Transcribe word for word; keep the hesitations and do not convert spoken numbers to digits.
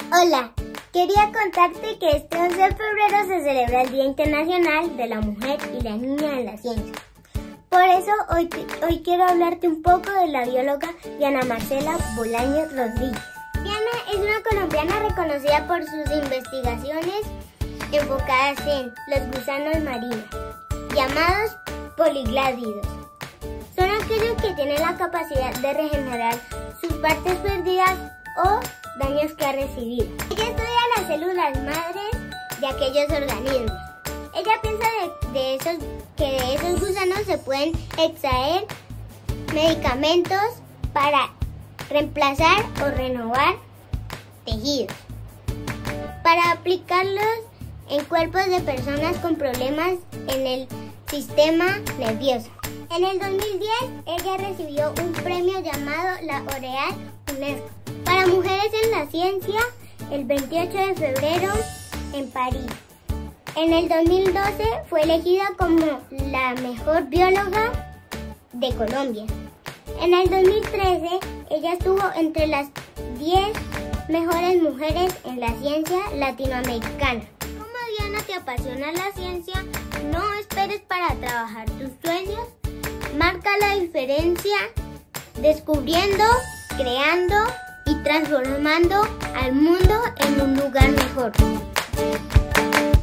Hola, quería contarte que este once de febrero se celebra el Día Internacional de la Mujer y la Niña en la Ciencia. Por eso hoy, hoy quiero hablarte un poco de la bióloga Diana Marcela Bolaños Rodríguez. Diana es una colombiana reconocida por sus investigaciones enfocadas en los gusanos marinos, llamados poligládidos. Son aquellos que tienen la capacidad de regenerar sus partes perdidas o daños que ha recibido. Ella estudia las células madres de aquellos organismos. Ella piensa de, de esos, que de esos gusanos se pueden extraer medicamentos para reemplazar o renovar tejidos, para aplicarlos en cuerpos de personas con problemas en el sistema nervioso. En el dos mil diez, ella recibió un premio llamado la L'Oréal UNESCO para mujeres en la ciencia el veintiocho de febrero en París. En el dos mil doce fue elegida como la mejor bióloga de Colombia. En el dos mil trece, ella estuvo entre las diez mejores mujeres en la ciencia latinoamericana. Como Diana te apasiona la ciencia, no esperes para trabajar tus sueños. Marca la diferencia descubriendo, creando y transformando al mundo en un lugar mejor.